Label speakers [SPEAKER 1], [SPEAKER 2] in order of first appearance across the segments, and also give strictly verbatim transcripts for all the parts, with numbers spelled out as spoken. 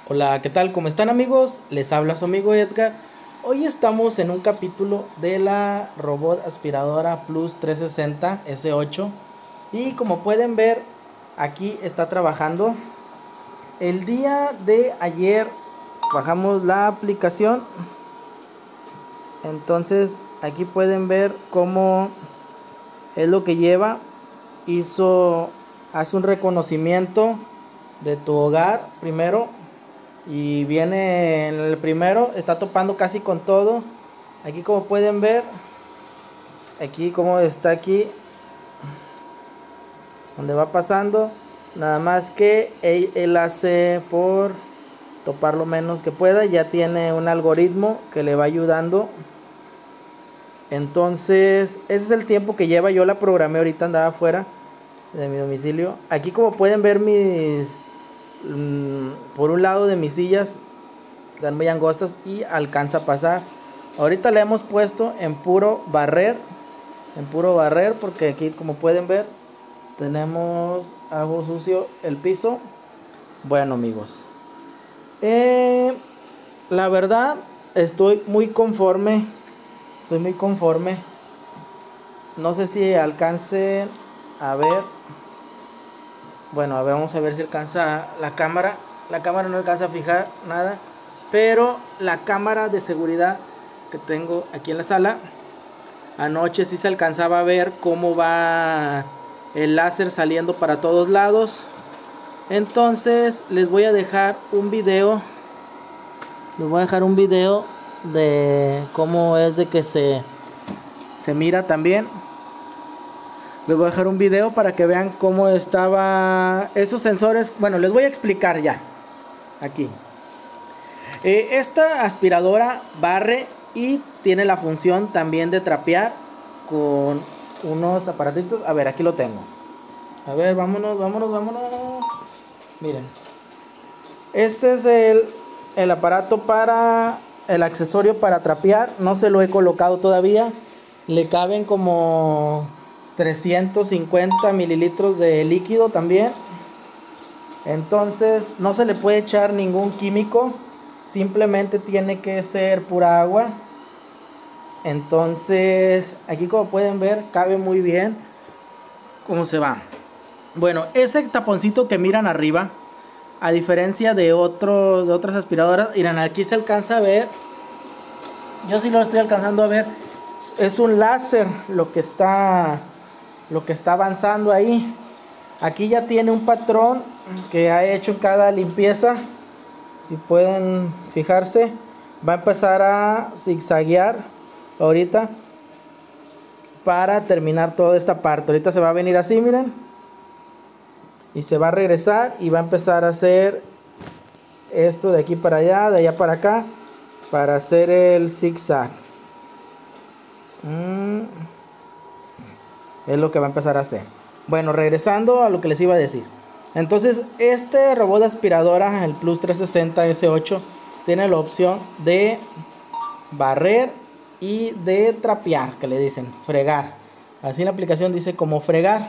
[SPEAKER 1] Hola, ¿qué tal? ¿Cómo están, amigos? Les habla su amigo Edgar. Hoy estamos en un capítulo de la robot aspiradora Plus trescientos sesenta S ocho. Y como pueden ver, aquí está trabajando. El día de ayer bajamos la aplicación. Entonces aquí pueden ver cómo es lo que lleva. Hizo, hace un reconocimiento de tu hogar primero. Y viene en el primero, está topando casi con todo. Aquí como pueden ver, aquí como está aquí, donde va pasando. Nada más que él, él hace por topar lo menos que pueda. Ya tiene un algoritmo que le va ayudando. Entonces ese es el tiempo que lleva. Yo la programé, ahorita andaba afuera de mi domicilio. Aquí como pueden ver mis... por un lado de mis sillas están muy angostas y alcanza a pasar. Ahorita le hemos puesto en puro barrer, en puro barrer, porque aquí como pueden ver tenemos algo sucio el piso. Bueno, amigos, eh, la verdad estoy muy conforme, estoy muy conforme. No sé si alcance a ver. Bueno, a ver, vamos a ver si alcanza la cámara. La cámara no alcanza a fijar nada, pero la cámara de seguridad que tengo aquí en la sala, anoche sí se alcanzaba a ver cómo va el láser saliendo para todos lados. Entonces les voy a dejar un video. Les voy a dejar un video de cómo es de que se, se mira también. Les voy a dejar un video para que vean cómo estaba esos sensores. Bueno, les voy a explicar ya. Aquí. Eh, esta aspiradora barre y tiene la función también de trapear con unos aparatitos. A ver, aquí lo tengo. A ver, vámonos, vámonos, vámonos. Miren. Este es el, el aparato para el accesorio para trapear. No se lo he colocado todavía. Le caben como trescientos cincuenta mililitros de líquido también. Entonces no se le puede echar ningún químico, simplemente tiene que ser pura agua. Entonces aquí como pueden ver cabe muy bien. ¿Cómo se va? Bueno, ese taponcito que miran arriba, a diferencia de, otro, de otras aspiradoras, miren, aquí se alcanza a ver. Yo sí lo estoy alcanzando a ver. Es un láser lo que está lo que está avanzando ahí. Aquí ya tiene un patrón que ha hecho en cada limpieza. Si pueden fijarse, va a empezar a zigzaguear ahorita para terminar toda esta parte. Ahorita se va a venir así, miren, y se va a regresar y va a empezar a hacer esto de aquí para allá, de allá para acá, para hacer el zigzag. mm. Es lo que va a empezar a hacer. Bueno, regresando a lo que les iba a decir. Entonces, este robot de aspiradora, el Plus trescientos sesenta S ocho, tiene la opción de barrer y de trapear, que le dicen, fregar. Así en la aplicación dice como fregar.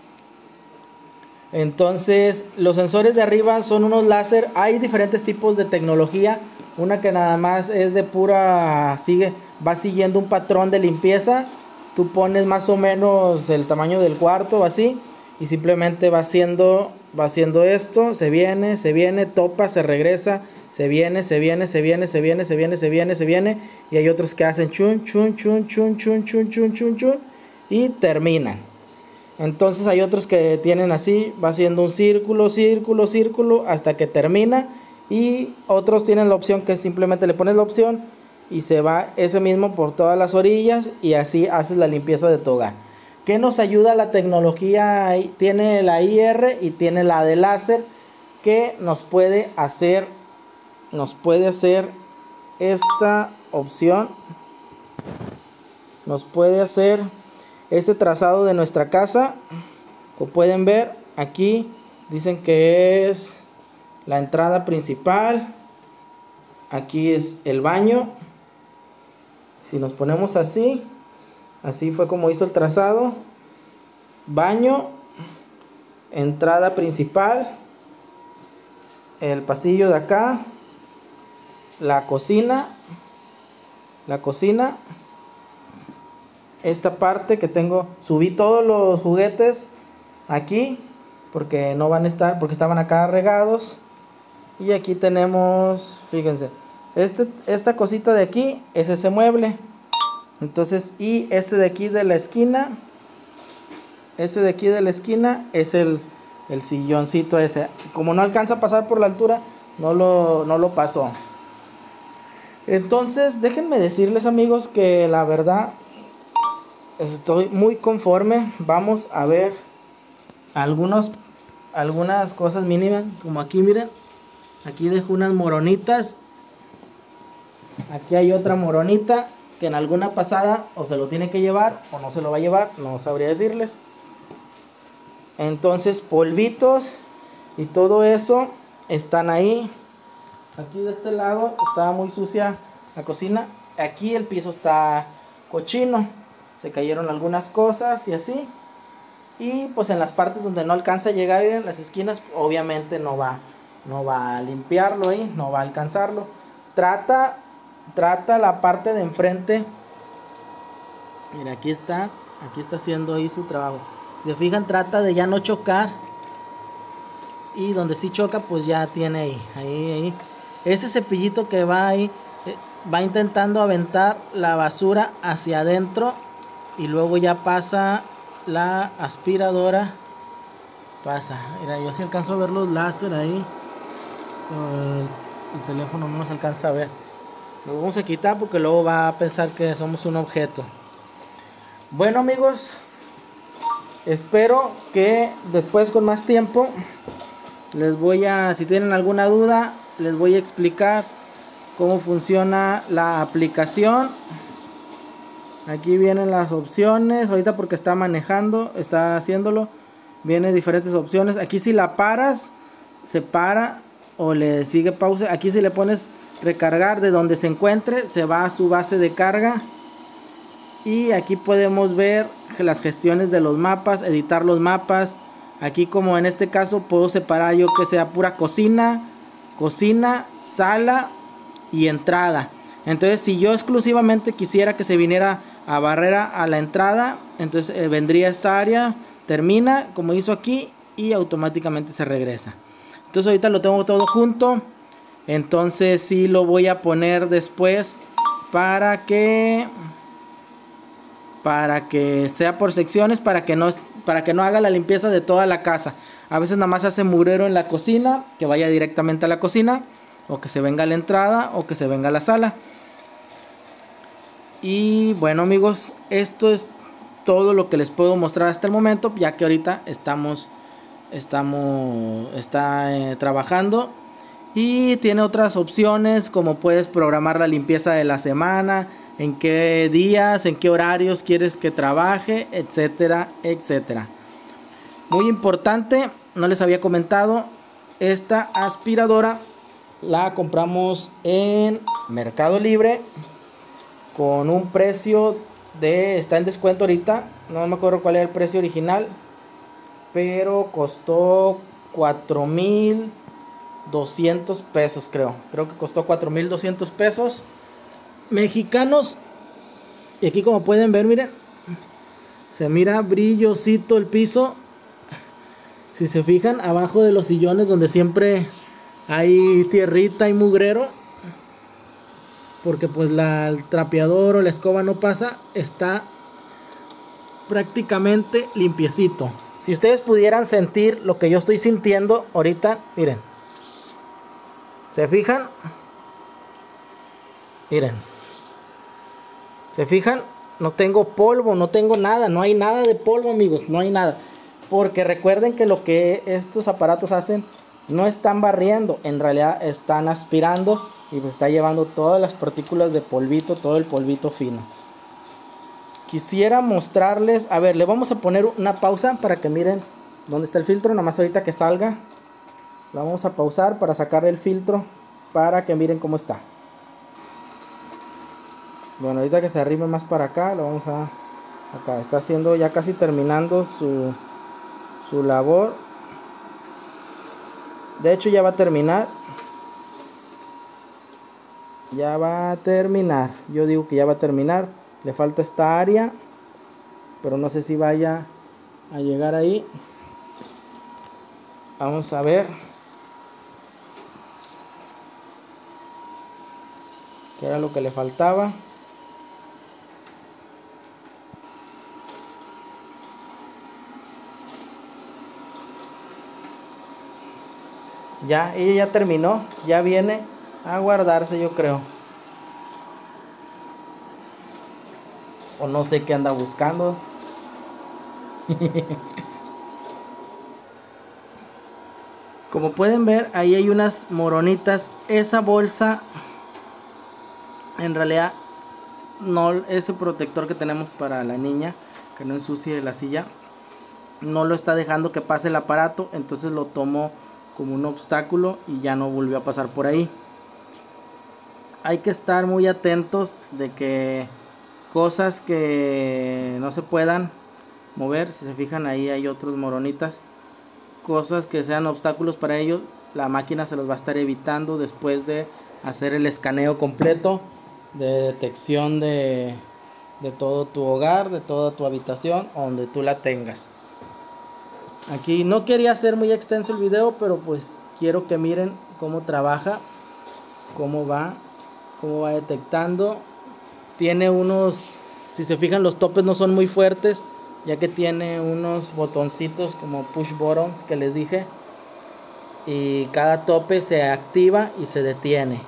[SPEAKER 1] Entonces, los sensores de arriba son unos láser. Hay diferentes tipos de tecnología. Una que nada más es de pura, sigue, va siguiendo un patrón de limpieza. Tú pones más o menos el tamaño del cuarto, así, y simplemente va haciendo, va haciendo esto, se viene, se viene, topa, se regresa, se viene, se viene, se viene, se viene, se viene, se viene, se viene, y hay otros que hacen chun, chun, chun, chun, chun, chun, chun, chun, chun, y terminan. Entonces hay otros que tienen así, va haciendo un círculo, círculo, círculo, hasta que termina, y otros tienen la opción que simplemente le pones la opción y se va ese mismo por todas las orillas y así haces la limpieza de tu hogar. ¿Qué nos ayuda la tecnología? Tiene la I R y tiene la de láser, que nos puede hacer nos puede hacer esta opción, nos puede hacer este trazado de nuestra casa. Como pueden ver, aquí dicen que es la entrada principal, aquí es el baño. Si nos ponemos así, así fue como hizo el trazado. Baño, entrada principal, el pasillo de acá, la cocina, la cocina, esta parte que tengo, subí todos los juguetes aquí porque no van a estar, porque estaban acá regados. Y aquí tenemos, fíjense, este, esta cosita de aquí es ese mueble. Entonces, y este de aquí de la esquina, ese de aquí de la esquina es el, el silloncito ese. Como no alcanza a pasar por la altura, no lo, no lo pasó. Entonces, déjenme decirles, amigos, que la verdad estoy muy conforme. Vamos a ver algunos, algunas cosas mínimas, como aquí, miren. Aquí dejo unas moronitas. Aquí hay otra moronita que en alguna pasada o se lo tiene que llevar o no se lo va a llevar, no sabría decirles. Entonces, polvitos y todo eso están ahí. Aquí de este lado está muy sucia la cocina. Aquí el piso está cochino. Se cayeron algunas cosas y así. Y pues en las partes donde no alcanza a llegar, en las esquinas, obviamente no va, no va a limpiarlo ahí, no va a alcanzarlo. Trata, trata la parte de enfrente. Mira, aquí está, aquí está haciendo ahí su trabajo. Si se fijan, trata de ya no chocar. Y donde sí choca, pues ya tiene ahí, ahí, ahí. Ese cepillito que va ahí, eh, va intentando aventar la basura hacia adentro. Y luego ya pasa la aspiradora. Pasa, mira, yo sí alcanzo a ver los láser ahí. El, el teléfono no nos alcanza a ver. Lo vamos a quitar porque luego va a pensar que somos un objeto. Bueno, amigos, espero que después con más tiempo les voy a, si tienen alguna duda, les voy a explicar cómo funciona la aplicación. Aquí vienen las opciones. Ahorita porque está manejando, está haciéndolo, vienen diferentes opciones. Aquí si la paras, se para o le sigue pausa. Aquí si le pones recargar, de donde se encuentre, se va a su base de carga. Y aquí podemos ver las gestiones de los mapas, editar los mapas. Aquí, como en este caso, puedo separar yo que sea pura cocina, cocina, sala y entrada. Entonces, si yo exclusivamente quisiera que se viniera a barrera a la entrada, entonces eh, vendría esta área, termina como hizo aquí y automáticamente se regresa. Entonces ahorita lo tengo todo junto. Entonces sí lo voy a poner después para que para que sea por secciones, para que no para que no haga la limpieza de toda la casa. A veces nada más hace mugrero en la cocina, que vaya directamente a la cocina, o que se venga a la entrada, o que se venga a la sala. Y bueno, amigos, esto es todo lo que les puedo mostrar hasta el momento, ya que ahorita estamos estamos está eh, trabajando. Y tiene otras opciones, como puedes programar la limpieza de la semana, en qué días, en qué horarios quieres que trabaje, etcétera, etcétera. Muy importante, no les había comentado, esta aspiradora la compramos en Mercado Libre con un precio de, está en descuento ahorita, no me acuerdo cuál era el precio original, pero costó cuatro mil doscientos pesos, creo. Creo que costó cuatro mil doscientos pesos mexicanos. Y aquí, como pueden ver, miren, se mira brillosito el piso. Si se fijan, abajo de los sillones donde siempre hay tierrita y mugrero, porque pues la, el trapeador o la escoba no pasa, está prácticamente limpiecito. Si ustedes pudieran sentir lo que yo estoy sintiendo ahorita, miren. ¿Se fijan? Miren. ¿Se fijan? No tengo polvo, no tengo nada, no hay nada de polvo, amigos, no hay nada. Porque recuerden que lo que estos aparatos hacen, no están barriendo, en realidad están aspirando y pues está llevando todas las partículas de polvito, todo el polvito fino. Quisiera mostrarles, a ver, le vamos a poner una pausa para que miren dónde está el filtro, nada más ahorita que salga. La vamos a pausar para sacar el filtro para que miren cómo está. Bueno, ahorita que se arrime más para acá, lo vamos a acá. Está haciendo ya casi terminando su, su labor. De hecho ya va a terminar. Ya va a terminar. Yo digo que ya va a terminar. Le falta esta área, pero no sé si vaya a llegar ahí. Vamos a ver. ¿Qué era lo que le faltaba? Ya, ella ya terminó. Ya viene a guardarse, yo creo. O no sé qué anda buscando. Como pueden ver, ahí hay unas moronitas. Esa bolsa, en realidad, no, ese protector que tenemos para la niña, que no ensucie la silla, no lo está dejando que pase el aparato. Entonces lo tomó como un obstáculo y ya no volvió a pasar por ahí. Hay que estar muy atentos de que cosas que no se puedan mover, si se fijan ahí hay otros moronitas, cosas que sean obstáculos para ellos, la máquina se los va a estar evitando después de hacer el escaneo completo de detección de, de todo tu hogar, de toda tu habitación, donde tú la tengas. Aquí no quería hacer muy extenso el video, pero pues quiero que miren cómo trabaja, cómo va, cómo va detectando. Tiene unos, si se fijan, los topes no son muy fuertes, ya que tiene unos botoncitos como push buttons que les dije, y cada tope se activa y se detiene.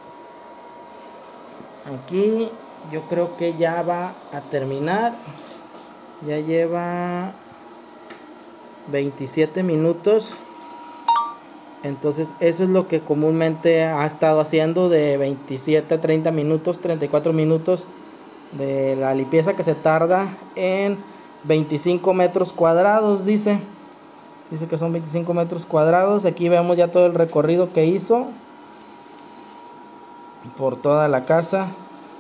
[SPEAKER 1] Aquí yo creo que ya va a terminar. Ya lleva veintisiete minutos. Entonces eso es lo que comúnmente ha estado haciendo, de veintisiete a treinta minutos, treinta y cuatro minutos de la limpieza, que se tarda en veinticinco metros cuadrados. Dice, dice que son veinticinco metros cuadrados. Aquí vemos ya todo el recorrido que hizo por toda la casa.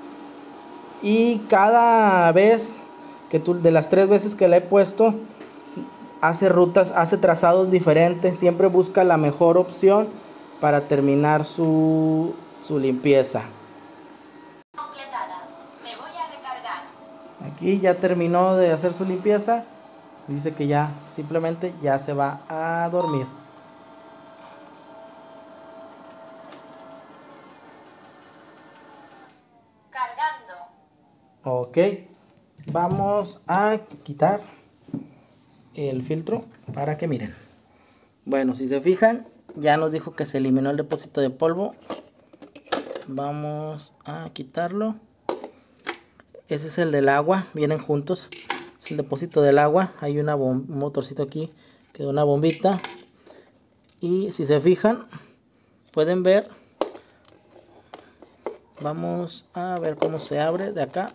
[SPEAKER 1] Y cada vez que tú, de las tres veces que le he puesto, hace rutas, hace trazados diferentes. Siempre busca la mejor opción para terminar su, su limpieza.
[SPEAKER 2] Completada. Me voy a recargar.
[SPEAKER 1] Aquí ya terminó de hacer su limpieza. Dice que ya simplemente ya se va a dormir.
[SPEAKER 2] Cargando.
[SPEAKER 1] Ok, vamos a quitar el filtro para que miren. Bueno, si se fijan, ya nos dijo que se eliminó el depósito de polvo. Vamos a quitarlo. Ese es el del agua, vienen juntos. Es el depósito del agua. Hay una un motorcito aquí, quedó una bombita. Y si se fijan, pueden ver. Vamos a ver cómo se abre de acá.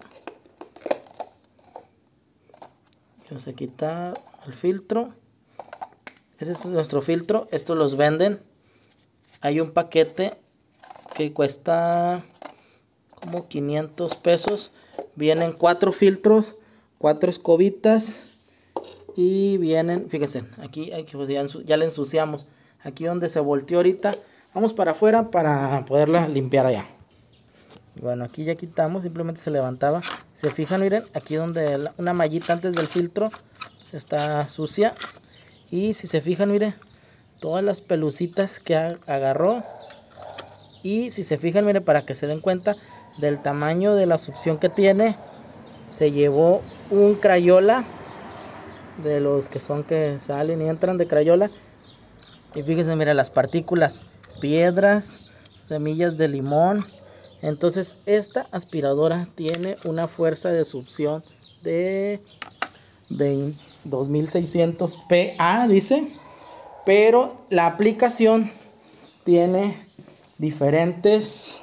[SPEAKER 1] Vamos a quitar el filtro. Ese es nuestro filtro. Estos los venden. Hay un paquete que cuesta como quinientos pesos. Vienen cuatro filtros, cuatro escobitas. Y vienen, fíjense, aquí, aquí pues ya, ya le ensuciamos. Aquí donde se volteó ahorita. Vamos para afuera para poderla limpiar allá. Bueno, aquí ya quitamos, simplemente se levantaba. Se fijan, miren, aquí donde la, una mallita antes del filtro está sucia. Y si se fijan, miren, todas las pelucitas que agarró. Y si se fijan, miren, para que se den cuenta del tamaño de la succión que tiene, se llevó un Crayola, de los que son que salen y entran de Crayola. Y fíjense, miren, las partículas, piedras, semillas de limón. Entonces esta aspiradora tiene una fuerza de succión de dos mil seiscientos P A, dice. Pero la aplicación tiene diferentes...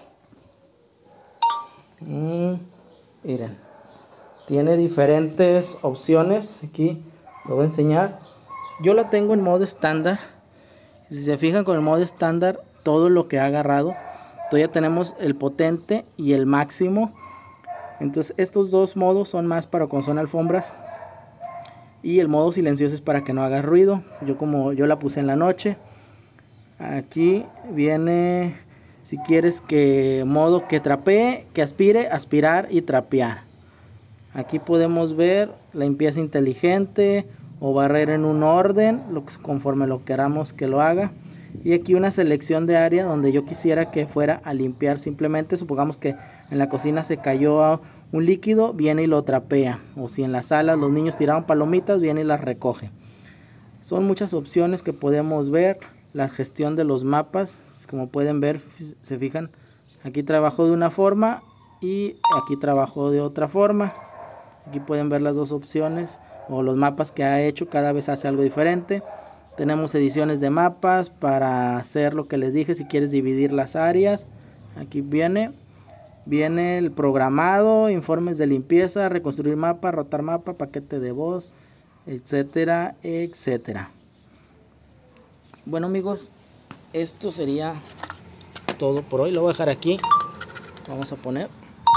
[SPEAKER 1] Mmm, miren, tiene diferentes opciones. Aquí lo voy a enseñar. Yo la tengo en modo estándar. Si se fijan, con el modo estándar, todo lo que ha agarrado, todavía tenemos el potente y el máximo. Entonces estos dos modos son más para cuando son alfombras, y el modo silencioso es para que no haga ruido. Yo como yo la puse en la noche. Aquí viene, si quieres que modo que trapee, que aspire, aspirar y trapear. Aquí podemos ver la limpieza inteligente o barrer en un orden, lo que, conforme lo queramos que lo haga. Y aquí una selección de área donde yo quisiera que fuera a limpiar simplemente. Supongamos que en la cocina se cayó un líquido, viene y lo trapea. O si en la sala los niños tiraron palomitas, viene y las recoge. Son muchas opciones que podemos ver. La gestión de los mapas, como pueden ver, se fijan, aquí trabajo de una forma y aquí trabajo de otra forma. Aquí pueden ver las dos opciones o los mapas que ha hecho, cada vez hace algo diferente. Tenemos ediciones de mapas para hacer lo que les dije, si quieres dividir las áreas. Aquí viene, viene el programado, informes de limpieza, reconstruir mapa, rotar mapa, paquete de voz, etcétera, etcétera. Bueno amigos, esto sería todo por hoy. Lo voy a dejar aquí. Vamos a poner.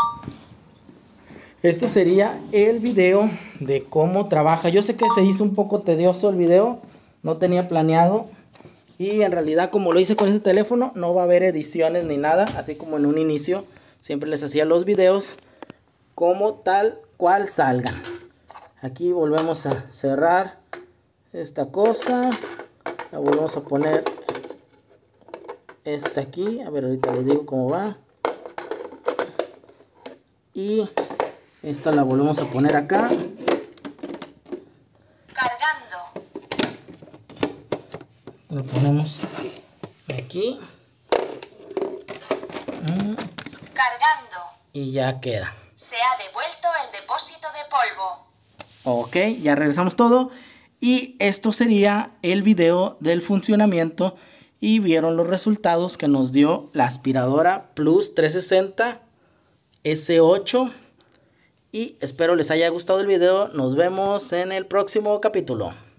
[SPEAKER 1] Este sería el video de cómo trabaja. Yo sé que se hizo un poco tedioso el video. No tenía planeado. Y en realidad, como lo hice con ese teléfono, no va a haber ediciones ni nada. Así como en un inicio siempre les hacía los videos como tal cual salgan. Aquí volvemos a cerrar esta cosa. La volvemos a poner esta aquí. A ver, ahorita les digo cómo va. Y esta la volvemos a poner acá.
[SPEAKER 2] Cargando.
[SPEAKER 1] Lo ponemos aquí.
[SPEAKER 2] Cargando.
[SPEAKER 1] Y ya queda.
[SPEAKER 2] Se ha devuelto el depósito de polvo.
[SPEAKER 1] Ok, ya regresamos todo. Y esto sería el video del funcionamiento. Y vieron los resultados que nos dio la aspiradora Plus trescientos sesenta S ocho. Y espero les haya gustado el video. Nos vemos en el próximo capítulo.